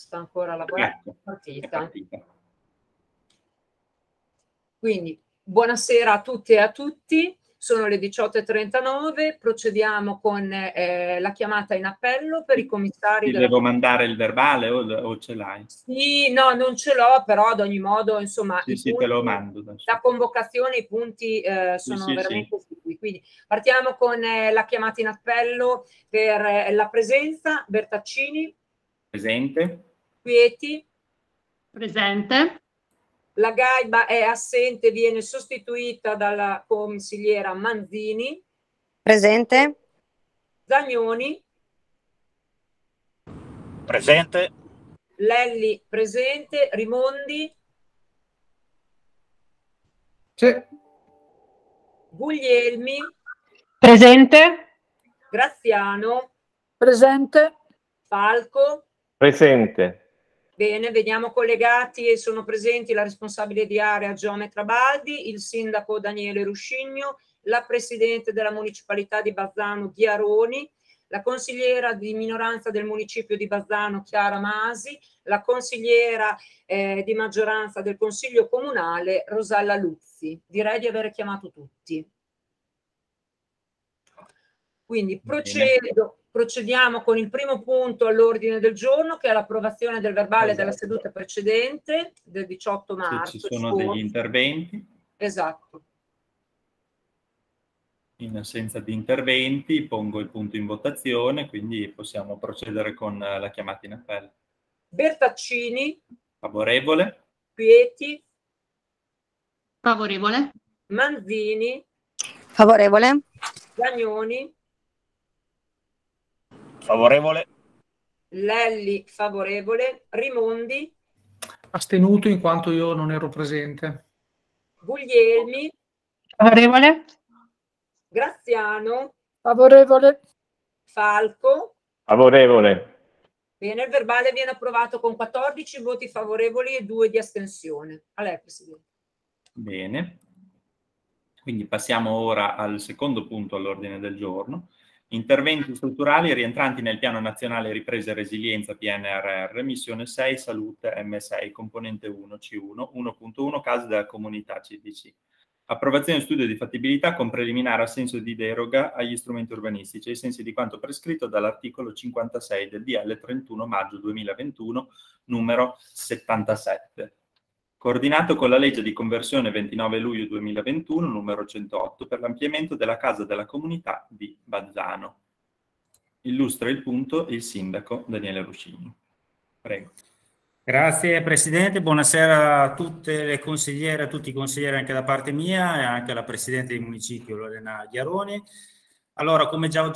sta ancora lavorando, Ecco, partita. è partita. Quindi buonasera a tutte e a tutti, sono le 18:39, procediamo con la chiamata in appello per i commissari Ti devo mandare il verbale o ce l'hai? Sì, no, non ce l'ho, però ad ogni modo, insomma, Sì, i sì, punti, te lo mando. la convocazione, i punti sono veramente sicuri. Quindi partiamo con la chiamata in appello per la presenza. Bertaccini. Presente. Quieti. Presente. La Gaiba è assente, viene sostituita dalla consigliera Manzini. Presente. Zagnoni. Presente. Lelli presente. Rimondi. Sì. Guglielmi. Presente. Graziano. Presente. Falco. Presente. Bene, vediamo collegati e sono presenti la responsabile di area Geometra Baldi, il sindaco Daniele Ruscigno, la presidente della municipalità di Bazzano Ghiaroni, la consigliera di minoranza del municipio di Bazzano Chiara Masi, la consigliera di maggioranza del consiglio comunale Rosalla Luzzi. Direi di aver chiamato tutti. Quindi procediamo con il primo punto all'ordine del giorno, che è l'approvazione del verbale della seduta precedente del 18 marzo. Se ci sono degli interventi. Esatto. In assenza di interventi pongo il punto in votazione, quindi possiamo procedere con la chiamata in appello. Bertaccini. Favorevole. Quieti. Favorevole. Manzini. Favorevole. Zagnoni. Favorevole. Lelli favorevole. Rimondi. Astenuto in quanto io non ero presente. Guglielmi. Favorevole. Graziano. Favorevole. Falco. Favorevole. Bene, il verbale viene approvato con 14 voti favorevoli e 2 di astensione. A lei, Presidente. Bene. Quindi passiamo ora al secondo punto all'ordine del giorno. Interventi strutturali rientranti nel Piano Nazionale Ripresa e Resilienza PNRR, missione 6 Salute M6, componente 1 C1, 1.1 Case della Comunità CDC. Approvazione studio di fattibilità con preliminare assenso di deroga agli strumenti urbanistici ai sensi di quanto prescritto dall'articolo 56 del DL 31 maggio 2021 numero 77. Coordinato con la legge di conversione 29 luglio 2021 numero 108 per l'ampliamento della Casa della Comunità di Bazzano. Illustra il punto il sindaco Daniele Ruscigno. Prego. Grazie Presidente, buonasera a tutte le consigliere, a tutti i consiglieri anche da parte mia e anche alla Presidente del Municipio Lorena Ghiaroni. Allora, come già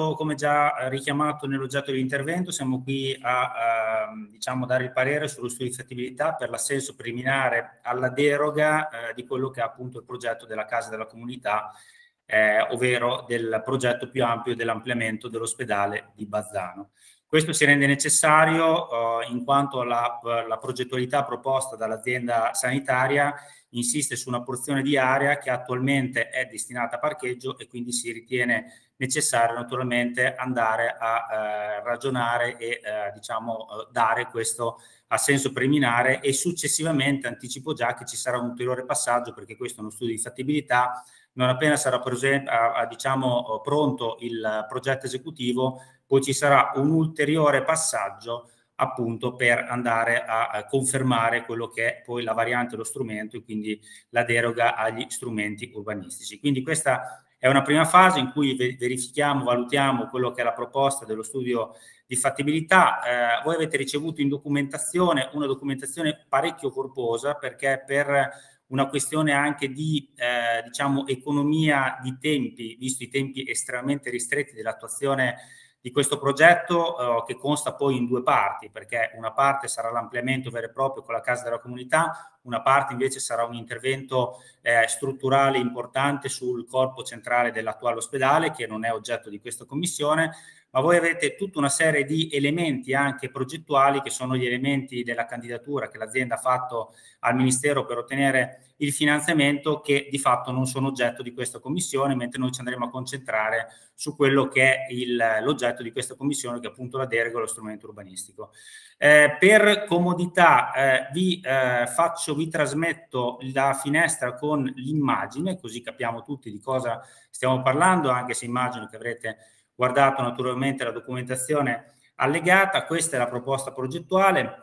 richiamato nell'oggetto dell'intervento, siamo qui a diciamo, dare il parere sullo studio di fattibilità per l'assenso preliminare alla deroga di quello che è appunto il progetto della Casa della Comunità, ovvero del progetto più ampio dell'ampliamento dell'ospedale di Bazzano. Questo si rende necessario in quanto la progettualità proposta dall'azienda sanitaria insiste su una porzione di area che attualmente è destinata a parcheggio e quindi si ritiene necessario naturalmente andare a ragionare e diciamo dare questo assenso preliminare e successivamente anticipo già che ci sarà un ulteriore passaggio perché questo è uno studio di fattibilità. Non appena sarà diciamo, pronto il progetto esecutivo, poi ci sarà un ulteriore passaggio appunto per andare a confermare quello che è poi la variante dello strumento e quindi la deroga agli strumenti urbanistici. Quindi questa è una prima fase in cui verifichiamo, valutiamo quello che è la proposta dello studio di fattibilità. Voi avete ricevuto in documentazione una documentazione parecchio corposa perché per una questione anche di diciamo economia di tempi, visto i tempi estremamente ristretti dell'attuazione di questo progetto che consta poi in due parti, perché una parte sarà l'ampliamento vero e proprio con la Casa della Comunità, una parte invece sarà un intervento strutturale importante sul corpo centrale dell'attuale ospedale, che non è oggetto di questa commissione, ma voi avete tutta una serie di elementi anche progettuali, che sono gli elementi della candidatura che l'azienda ha fatto al Ministero per ottenere il finanziamento, che di fatto non sono oggetto di questa commissione, mentre noi ci andremo a concentrare su quello che è l'oggetto di questa commissione, che è appunto la deroga allo strumento urbanistico. Per comodità vi trasmetto la finestra con l'immagine, così capiamo tutti di cosa stiamo parlando, anche se immagino che avrete guardato naturalmente la documentazione allegata. Questa è la proposta progettuale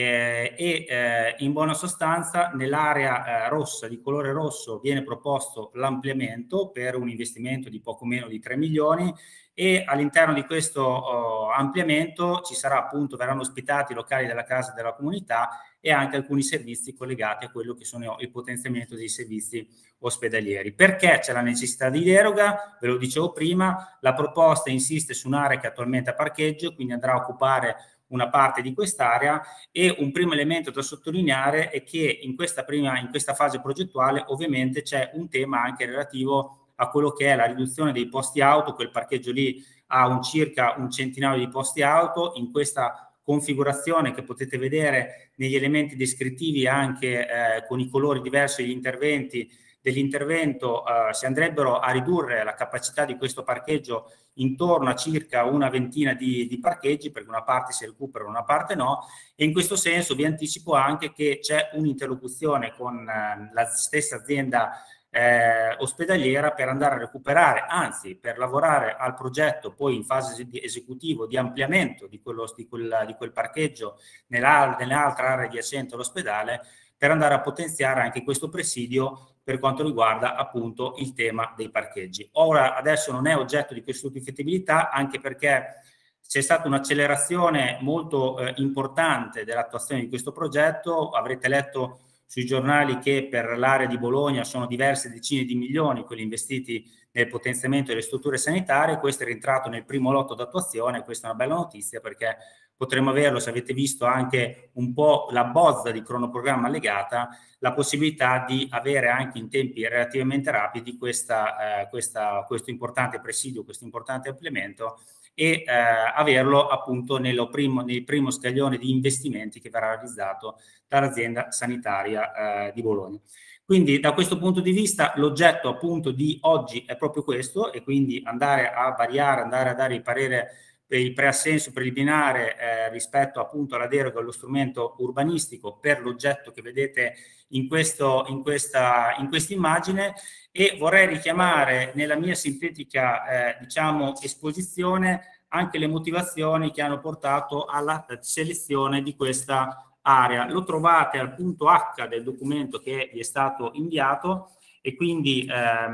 in buona sostanza nell'area rossa, di colore rosso, viene proposto l'ampliamento per un investimento di poco meno di 3 milioni, e all'interno di questo ampliamento ci sarà appunto, verranno ospitati i locali della casa della comunità e anche alcuni servizi collegati a quello che sono il potenziamento dei servizi ospedalieri. Perché c'è la necessità di deroga? Ve lo dicevo prima, la proposta insiste su un'area che attualmente è a parcheggio, quindi andrà a occupare una parte di quest'area, e un primo elemento da sottolineare è che in questa fase progettuale ovviamente c'è un tema anche relativo a quello che è la riduzione dei posti auto. Quel parcheggio lì ha circa un centinaio di posti auto. In questa configurazione, che potete vedere negli elementi descrittivi anche con i colori diversi dell'intervento, si andrebbero a ridurre la capacità di questo parcheggio intorno a circa una ventina di parcheggi, perché una parte si recupera, una parte no, e in questo senso vi anticipo anche che c'è un'interlocuzione con la stessa azienda ospedaliera per andare a recuperare, anzi per lavorare al progetto poi in fase esecutivo di ampliamento di quel parcheggio nell'altra area adiacente all'ospedale, per andare a potenziare anche questo presidio per quanto riguarda appunto il tema dei parcheggi. Ora, adesso non è oggetto di questo studio di fattibilità, anche perché c'è stata un'accelerazione molto importante dell'attuazione di questo progetto. Avrete letto sui giornali che per l'area di Bologna sono diverse decine di milioni quelli investiti nel potenziamento delle strutture sanitarie. Questo è rientrato nel primo lotto d'attuazione. Questa è una bella notizia, perché potremo averlo, se avete visto anche un po' la bozza di cronoprogramma allegata, la possibilità di avere anche in tempi relativamente rapidi questo importante presidio, questo importante ampliamento, e averlo appunto nel primo scaglione di investimenti che verrà realizzato dall'azienda sanitaria di Bologna. Quindi da questo punto di vista l'oggetto appunto di oggi è proprio questo, e quindi andare a variare, andare a dare il parere per il preassenso preliminare rispetto appunto alla deroga allo strumento urbanistico per l'oggetto che vedete in questa immagine. E vorrei richiamare nella mia sintetica esposizione anche le motivazioni che hanno portato alla selezione di questa area. Lo trovate al punto H del documento che vi è stato inviato, e quindi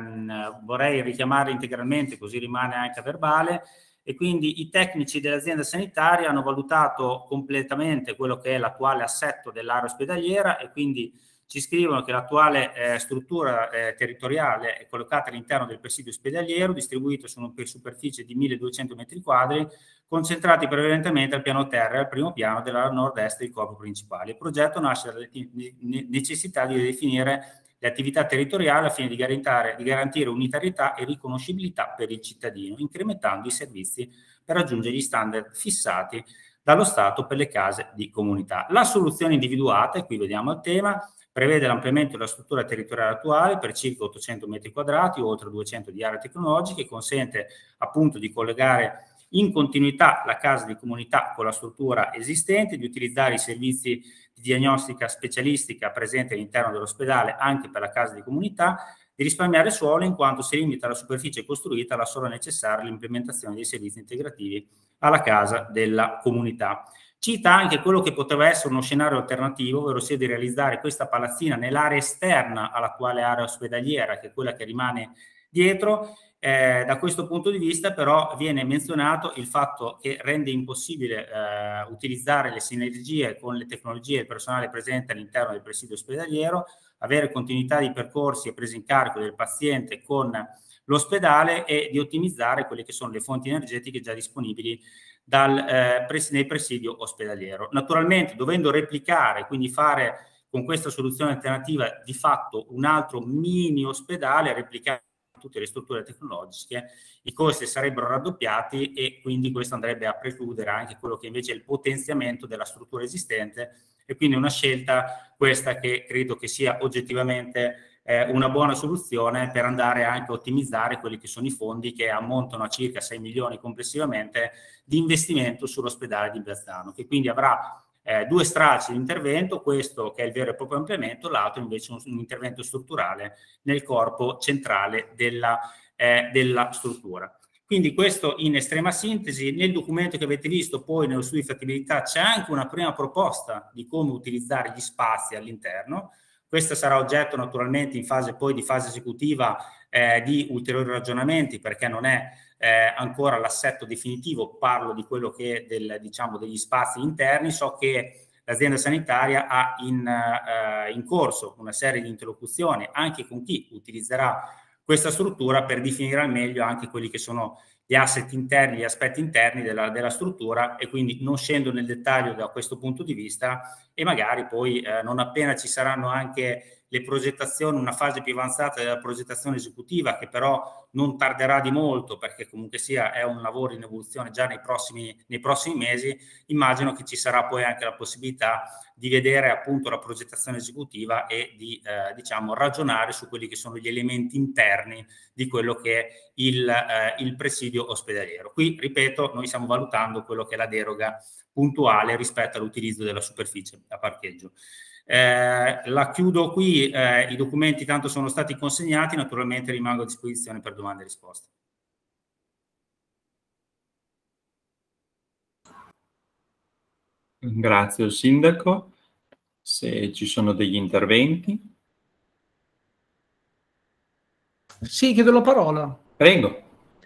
vorrei richiamare integralmente, così rimane anche a verbale. E quindi i tecnici dell'azienda sanitaria hanno valutato completamente quello che è l'attuale assetto dell'area ospedaliera, e quindi ci scrivono che l'attuale struttura territoriale è collocata all'interno del presidio ospedaliero, distribuito su una superficie di 1200 metri quadri, concentrati prevalentemente al piano terra e al primo piano dell'area nord-est del corpo principale. Il progetto nasce dalla necessità di definire le attività territoriali al fine di garantire unitarietà e riconoscibilità per il cittadino, incrementando i servizi per raggiungere gli standard fissati dallo Stato per le case di comunità. La soluzione individuata, e qui vediamo il tema, prevede l'ampliamento della struttura territoriale attuale per circa 800 metri quadrati, oltre 200 di aree tecnologiche, consente appunto di collegare in continuità la casa di comunità con la struttura esistente, di utilizzare i servizi di diagnostica specialistica presenti all'interno dell'ospedale anche per la casa di comunità, di risparmiare suolo in quanto si limita la superficie costruita alla sola necessaria all'implementazione dei servizi integrativi alla casa della comunità. Cita anche quello che poteva essere uno scenario alternativo, ovvero sia di realizzare questa palazzina nell'area esterna all'attuale area ospedaliera, che è quella che rimane dietro. Da questo punto di vista però viene menzionato il fatto che rende impossibile utilizzare le sinergie con le tecnologie del personale presente all'interno del presidio ospedaliero, avere continuità di percorsi e presa in carico del paziente con l'ospedale, e di ottimizzare quelle che sono le fonti energetiche già disponibili nel presidio ospedaliero. Naturalmente, dovendo replicare, quindi fare con questa soluzione alternativa di fatto un altro mini ospedale, replicare tutte le strutture tecnologiche, i costi sarebbero raddoppiati e quindi questo andrebbe a precludere anche quello che invece è il potenziamento della struttura esistente, e quindi una scelta questa che credo che sia oggettivamente una buona soluzione per andare anche a ottimizzare quelli che sono i fondi che ammontano a circa 6 milioni complessivamente di investimento sull'ospedale di Bazzano, che quindi avrà due stralci di intervento, questo che è il vero e proprio ampliamento, l'altro invece un intervento strutturale nel corpo centrale della struttura. Quindi questo in estrema sintesi. Nel documento che avete visto poi nello studio di fattibilità c'è anche una prima proposta di come utilizzare gli spazi all'interno. Questa sarà oggetto naturalmente in fase poi di fase esecutiva di ulteriori ragionamenti, perché non è ancora l'assetto definitivo, parlo di quello che è diciamo, degli spazi interni. So che l'azienda sanitaria ha in corso una serie di interlocuzioni anche con chi utilizzerà questa struttura per definire al meglio anche quelli che sono gli asset interni, gli aspetti interni della struttura, e quindi non scendo nel dettaglio da questo punto di vista, e magari poi non appena ci saranno anche le progettazioni, una fase più avanzata della progettazione esecutiva, che però non tarderà di molto perché comunque sia è un lavoro in evoluzione già nei prossimi mesi, immagino che ci sarà poi anche la possibilità di vedere appunto la progettazione esecutiva e di diciamo ragionare su quelli che sono gli elementi interni di quello che è il presidio ospedaliero. Qui, ripeto, noi stiamo valutando quello che è la deroga puntuale rispetto all'utilizzo della superficie a parcheggio. La chiudo qui, i documenti tanto sono stati consegnati, naturalmente rimango a disposizione per domande e risposte. Grazie al Sindaco. Se ci sono degli interventi. Sì, chiedo la parola. Prego.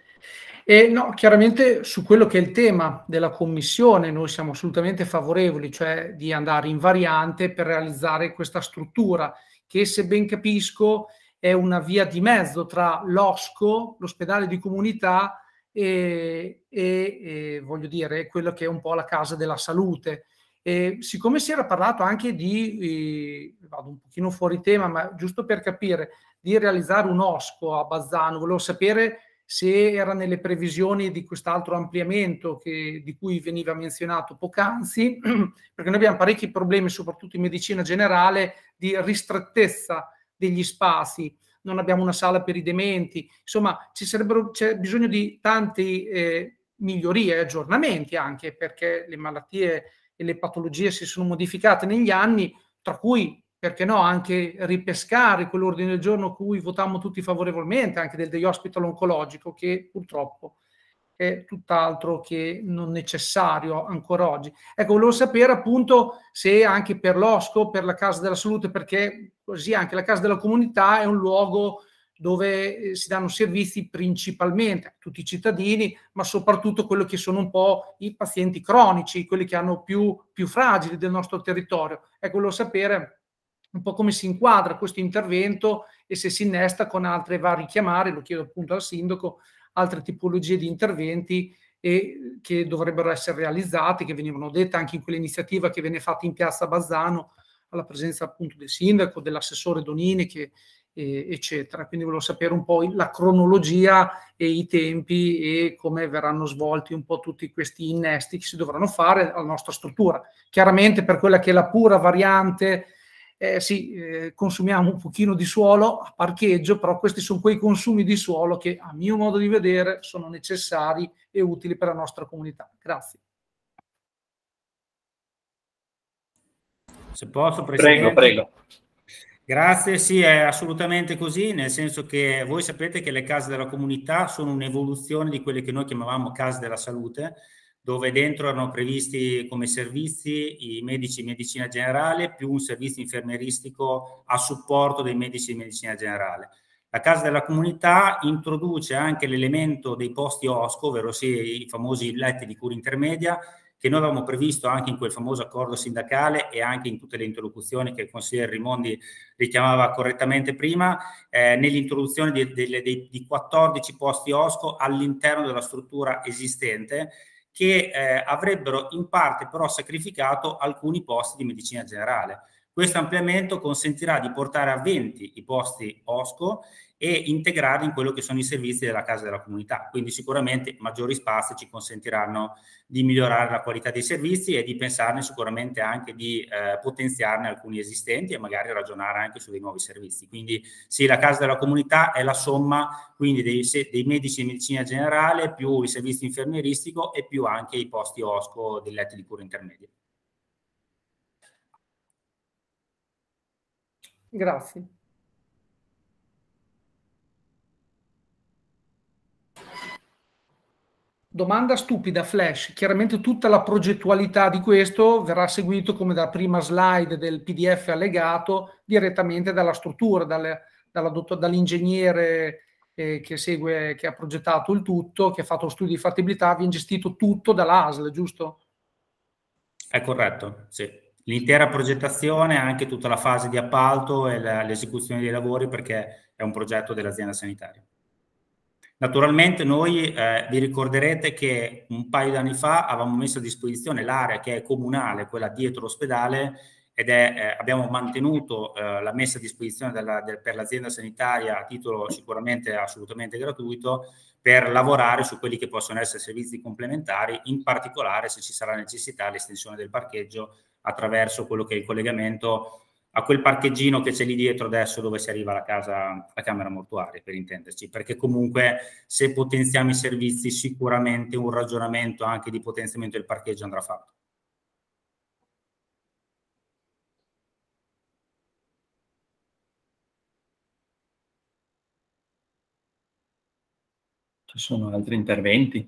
No, chiaramente su quello che è il tema della commissione noi siamo assolutamente favorevoli, cioè di andare in variante per realizzare questa struttura che, se ben capisco, è una via di mezzo tra l'OSCO, l'ospedale di comunità, e voglio dire quello che è un po' la casa della salute. Siccome si era parlato anche di, vado un pochino fuori tema, ma giusto per capire, di realizzare un OSCO a Bazzano, volevo sapere se era nelle previsioni di quest'altro ampliamento di cui veniva menzionato poc'anzi, perché noi abbiamo parecchi problemi, soprattutto in medicina generale, di ristrettezza degli spazi, non abbiamo una sala per i dementi, insomma c'è bisogno di tanti migliorie e aggiornamenti, anche perché le malattie e le patologie si sono modificate negli anni, tra cui, perché no, anche ripescare quell'ordine del giorno a cui votammo tutti favorevolmente, anche del day hospital oncologico, che purtroppo è tutt'altro che non necessario ancora oggi. Ecco, volevo sapere appunto se anche per l'OSCO, per la Casa della Salute, perché così anche la Casa della Comunità è un luogo dove si danno servizi principalmente a tutti i cittadini, ma soprattutto quelli che sono un po' i pazienti cronici, quelli che hanno più fragili del nostro territorio. Ecco, volevo sapere un po' come si inquadra questo intervento e se si innesta con altre, va a richiamare, lo chiedo appunto al Sindaco, altre tipologie di interventi che dovrebbero essere realizzati, che venivano dette anche in quell'iniziativa che venne fatta in piazza Bazzano, alla presenza appunto del Sindaco, dell'assessore Donini, eccetera. Quindi volevo sapere un po' la cronologia e i tempi e come verranno svolti un po' tutti questi innesti che si dovranno fare alla nostra struttura. Chiaramente per quella che è la pura variante, consumiamo un pochino di suolo a parcheggio, però questi sono quei consumi di suolo che a mio modo di vedere sono necessari e utili per la nostra comunità. Grazie. Se posso, Presidente. Prego. Grazie, sì, è assolutamente così, nel senso che voi sapete che le case della comunità sono un'evoluzione di quelle che noi chiamavamo case della salute, dove dentro erano previsti come servizi i medici di medicina generale più un servizio infermieristico a supporto dei medici di medicina generale. La Casa della Comunità introduce anche l'elemento dei posti OSCO, ovvero sì, i famosi letti di cura intermedia, che noi avevamo previsto anche in quel famoso accordo sindacale e anche in tutte le interlocuzioni che il consigliere Rimondi richiamava correttamente prima, nell'introduzione di 14 posti OSCO all'interno della struttura esistente, che avrebbero in parte però sacrificato alcuni posti di medicina generale. Questo ampliamento consentirà di portare a 20 i posti OSCO e integrarli in quello che sono i servizi della casa della comunità. Quindi sicuramente maggiori spazi ci consentiranno di migliorare la qualità dei servizi e di pensarne sicuramente anche di potenziarne alcuni esistenti e magari ragionare anche su dei nuovi servizi. Quindi sì, la casa della comunità è la somma quindi dei medici di medicina generale più i servizi infermieristico e più anche i posti OSCO dei letti di cura intermedia. Grazie. Domanda stupida, flash. Chiaramente tutta la progettualità di questo verrà seguito come da prima slide del PDF allegato direttamente dalla struttura, dall'ingegnere che segue, che ha progettato il tutto, che ha fatto lo studio di fattibilità, viene gestito tutto dalla ASL, giusto? È corretto, sì. L'intera progettazione, anche tutta la fase di appalto e l'esecuzione dei lavori, perché è un progetto dell'azienda sanitaria. Naturalmente noi vi ricorderete che un paio di anni fa avevamo messo a disposizione l'area che è comunale, quella dietro l'ospedale, ed abbiamo mantenuto la messa a disposizione per l'azienda sanitaria a titolo sicuramente assolutamente gratuito per lavorare su quelli che possono essere servizi complementari, in particolare se ci sarà necessità l'estensione del parcheggio attraverso quello che è il collegamento a quel parcheggino che c'è lì dietro adesso dove si arriva alla camera mortuaria, per intenderci, perché comunque se potenziamo i servizi sicuramente un ragionamento anche di potenziamento del parcheggio andrà fatto. Ci sono altri interventi?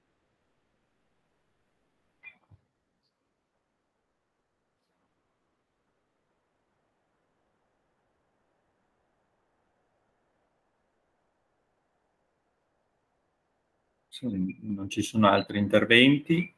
Se non ci sono altri interventi,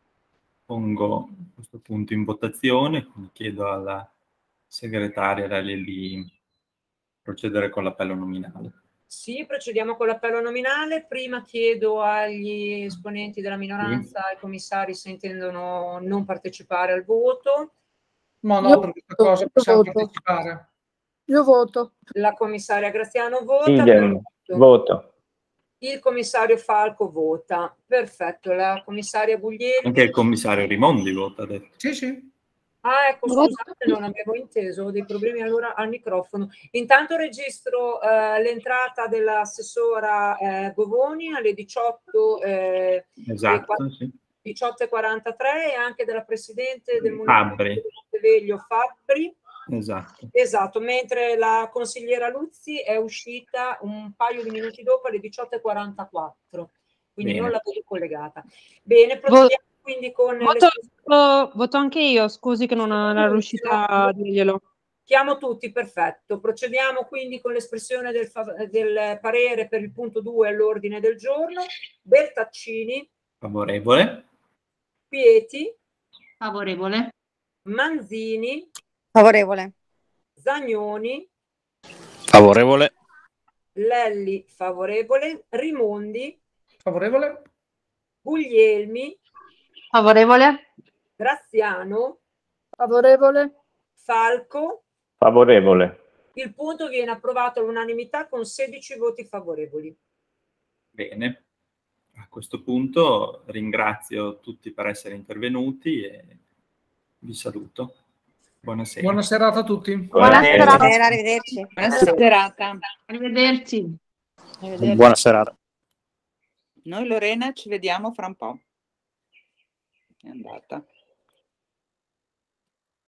pongo a questo punto in votazione, quindi chiedo alla segretaria di procedere con l'appello nominale. Sì, procediamo con l'appello nominale. Prima chiedo agli esponenti della minoranza, ai commissari, se intendono non partecipare al voto. No, per questa cosa possiamo partecipare. Io voto. La commissaria Graziano vota. Idem, voto. Il commissario Falco vota. Perfetto. La commissaria Guglielmi. Anche il commissario Rimondi vota, ha detto. Sì, sì. Ah, ecco, scusate, non avevo inteso, ho dei problemi allora al microfono. Intanto registro l'entrata dell'assessora Govoni alle 18, esatto, sì. 18:43 e anche della presidente del municipio di Monteveglio Fabbri. Esatto, mentre la consigliera Luzzi è uscita un paio di minuti dopo alle 18:44, quindi Bene. non la vedo collegata. Bene, procediamo quindi con... Voto anche io, scusi che non era riuscita a dirglielo. Chiamo tutti, perfetto. Procediamo quindi con l'espressione del parere per il punto 2 all'ordine del giorno. Bertaccini. Favorevole. Pieti. Favorevole. Manzini. Favorevole. Zagnoni. Favorevole. Lelli, favorevole. Rimondi. Favorevole. Guglielmi. Favorevole. Graziano. Favorevole. Falco. Favorevole. Il punto viene approvato all'unanimità con 16 voti favorevoli. Bene. A questo punto ringrazio tutti per essere intervenuti e vi saluto. Buonasera. Buona serata a tutti. Buona serata, arrivederci. Buona serata. Arrivederci. Buona serata. Noi Lorena ci vediamo fra un po'. È andata.